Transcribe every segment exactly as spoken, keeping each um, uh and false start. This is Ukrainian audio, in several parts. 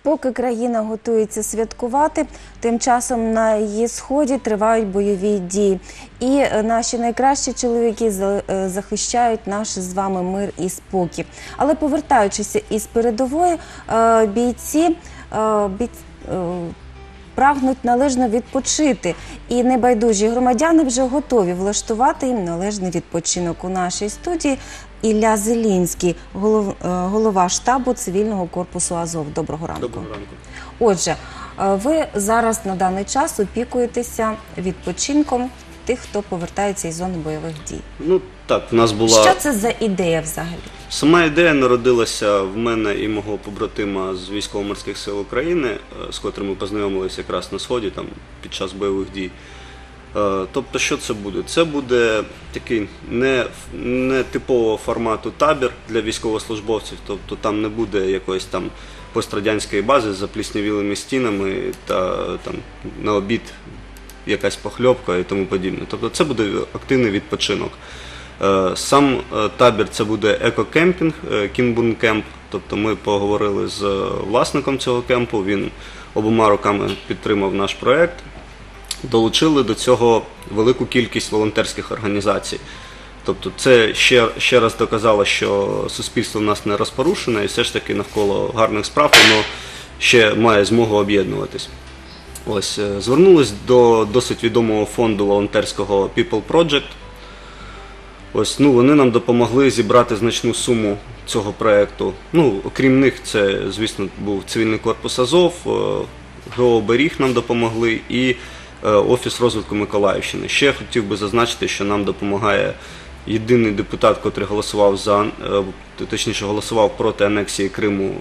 Поки країна готується святкувати, тим часом на її сході тривають бойові дії. І наші найкращі чоловіки захищають наш з вами мир і спокій. Але повертаючись із передової, бійці, бійці прагнуть належно відпочити. І небайдужі громадяни вже готові влаштувати їм належний відпочинок. У нашій студії Ілля Зелінський, голов, голова штабу цивільного корпусу Азов. Доброго ранку. Доброго ранку. Отже, ви зараз на даний час опікуєтеся відпочинком тих, хто повертається із зони бойових дій. Ну так, в нас була... Що це за ідея взагалі? Сама ідея народилася в мене і мого побратима з Військово-морських сил України, з котрим ми познайомилися якраз на Сході, там, під час бойових дій. Тобто, що це буде? Це буде такий не, не типового формату табір для військовослужбовців, тобто там не буде якоїсь там пострадянської бази з запліснявілими стінами та там на обід якась похльопка і тому подібне. Тобто це буде активний відпочинок. Сам табір це буде екокемпінг, Кімбун-кемп, тобто ми поговорили з власником цього кемпу, він обома руками підтримав наш проєкт. Долучили до цього велику кількість волонтерських організацій. Тобто це ще, ще раз доказало, що суспільство в нас не розпорушене і все ж таки навколо гарних справ воно ще має змогу об'єднуватись. Ось, звернулись до досить відомого фонду волонтерського People Project. Ось, ну, вони нам допомогли зібрати значну суму цього проєкту. Ну, окрім них, це, звісно, був цивільний корпус Азов, ГО «Оберіг» нам допомогли і Офіс розвитку Миколаївщини. Ще хотів би зазначити, що нам допомагає єдиний депутат, котрий голосував за, точніше, голосував проти анексії Криму,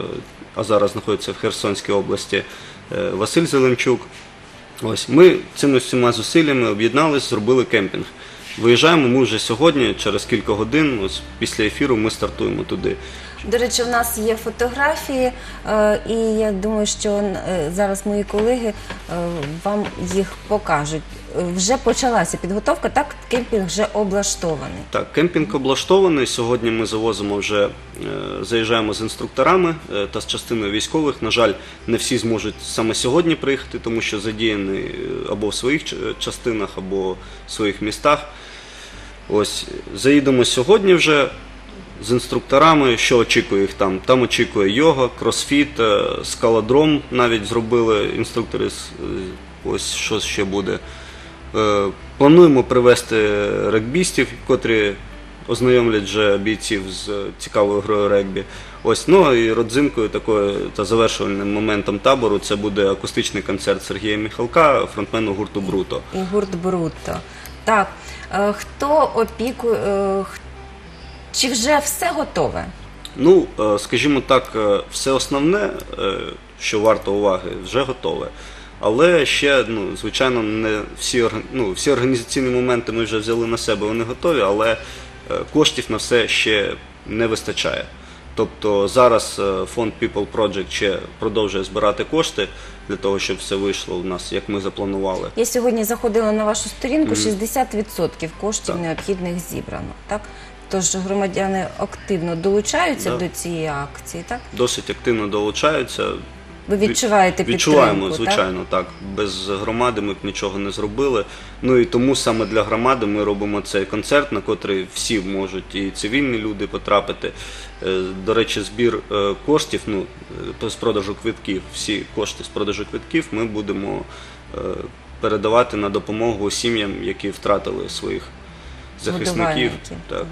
а зараз знаходиться в Херсонській області, Василь Зеленчук. Ось, ми цими всіма зусиллями об'єднались, зробили кемпінг. Виїжджаємо ми вже сьогодні, через кілька годин, ось після ефіру ми стартуємо туди. До речі, в нас є фотографії, і я думаю, що зараз мої колеги вам їх покажуть. Вже почалася підготовка, так? Кемпінг вже облаштований. Так, кемпінг облаштований. Сьогодні ми завозимо вже, заїжджаємо з інструкторами та з частиною військових. На жаль, не всі зможуть саме сьогодні приїхати, тому що задіяні або в своїх частинах, або в своїх містах. Ось, заїдемо сьогодні вже з інструкторами, що очікує їх там. Там очікує йога, кросфіт, скалодром навіть зробили інструктори, ось що ще буде. Плануємо привезти регбістів, котрі ознайомлять вже бійців з цікавою грою регбі. Ось, ну і родзинкою такою та завершувальним моментом табору це буде акустичний концерт Сергія Міхалка, фронтмену гурту «Бруто». І гурт «Бруто». Так, хто опікує, чи вже все готове? Ну, скажімо так, все основне, що варто уваги, вже готове. Але ще, ну, звичайно, не всі, ну, всі організаційні моменти ми вже взяли на себе, вони готові, але коштів на все ще не вистачає. Тобто зараз фонд People Project ще продовжує збирати кошти для того, щоб все вийшло у нас, як ми запланували. Я сьогодні заходила на вашу сторінку, шістдесят відсотків коштів так. необхідних зібрано, так? Тож громадяни активно долучаються да. до цієї акції, так? Досить активно долучаються. Ви відчуваєте підтримку, Відчуваємо, звичайно, так? так. Без громади ми б нічого не зробили. Ну і тому саме для громади ми робимо цей концерт, на котрий всі можуть і цивільні люди потрапити. До речі, збір коштів, ну, з продажу квитків, всі кошти з продажу квитків ми будемо передавати на допомогу сім'ям, які втратили своїх захисників. Так.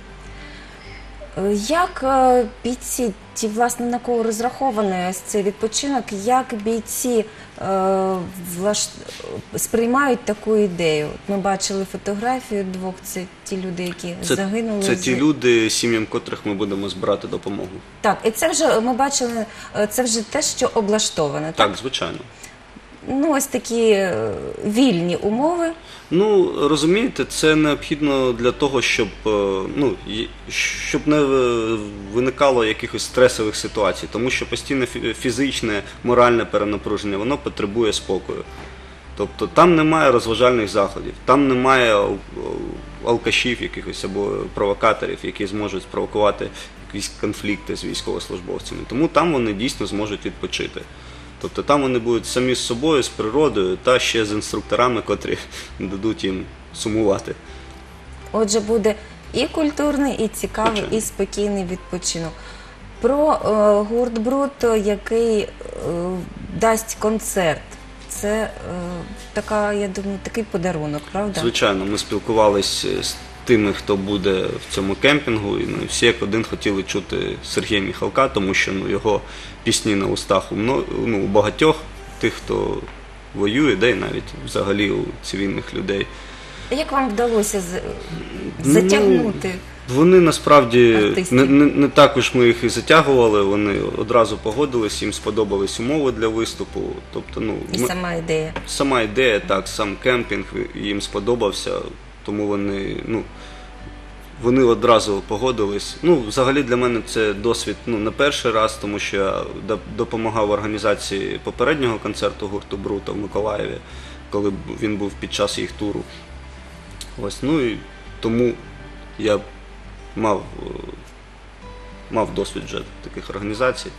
Як бійці, ті, власне, на кого розрахований ось цей відпочинок, як бійці е, влаш... сприймають таку ідею? Ми бачили фотографію двох, це ті люди, які це, загинули. Це ті люди, сім'ям котрих ми будемо збирати допомогу. Так, і це вже, ми бачили, це вже те, що облаштоване, так? Так, звичайно. Ну, ось такі вільні умови. Ну, розумієте, це необхідно для того, щоб, ну, щоб не виникало якихось стресових ситуацій, тому що постійне фізичне, моральне перенапруження, воно потребує спокою. Тобто там немає розважальних заходів, там немає алкашів якихось або провокаторів, які зможуть спровокувати якісь конфлікти з військовослужбовцями. Тому там вони дійсно зможуть відпочити. Тобто там вони будуть самі з собою, з природою та ще з інструкторами, котрі дадуть їм сумувати. Отже, буде і культурний, і цікавий, Звичайно. і спокійний відпочинок. Про е, гурт Бруд, який е, дасть концерт. Це е, така, я думаю, такий подарунок, правда? Звичайно, ми спілкувалися з тими, хто буде в цьому кемпінгу, і ну, всі як один хотіли чути Сергія Міхалка, тому що ну, його пісні на устах у, мно, ну, у багатьох тих, хто воює, де й навіть взагалі у цивільних людей. Як вам вдалося з- Ну, затягнути? Вони насправді Артистів. не, не, не так уж ми їх і затягували, вони одразу погодились, їм сподобались умови для виступу. Тобто, ну, І ми- сама ідея. сама ідея, так, сам кемпінг їм сподобався, тому вони, ну, вони одразу погодились. Ну, взагалі для мене це досвід ну, не перший раз, тому що я доп- допомагав в організації попереднього концерту гурту Брута в Миколаєві, коли б- він був під час їх туру. Ось, ну і тому я мав, е, мав досвід вже таких організацій.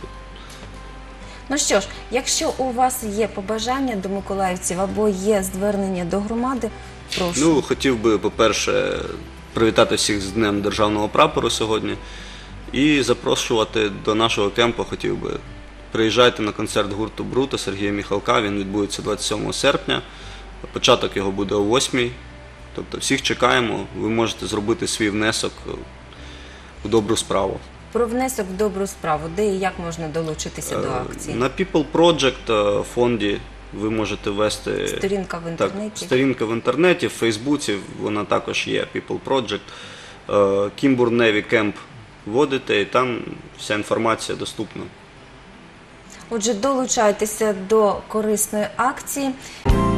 Ну що ж, якщо у вас є побажання до миколаївців або є звернення до громади, прошу. Ну, хотів би, по-перше, привітати всіх з Днем Державного прапору сьогодні і запрошувати до нашого кемпу, хотів би. Приїжджайте на концерт гурту Брута Сергія Міхалка, він відбудеться двадцять сьомого серпня, початок його буде о восьмій. Тобто всіх чекаємо, ви можете зробити свій внесок у добру справу. Про внесок в добру справу, де і як можна долучитися до акції? На People Project фонді ви можете ввести Сторінка в так, інтернеті. сторінка в інтернеті, в Фейсбуці, вона також є, People Project. Е, Кімбур Неві Кемп вводите, і там вся інформація доступна. Отже, долучайтеся до корисної акції.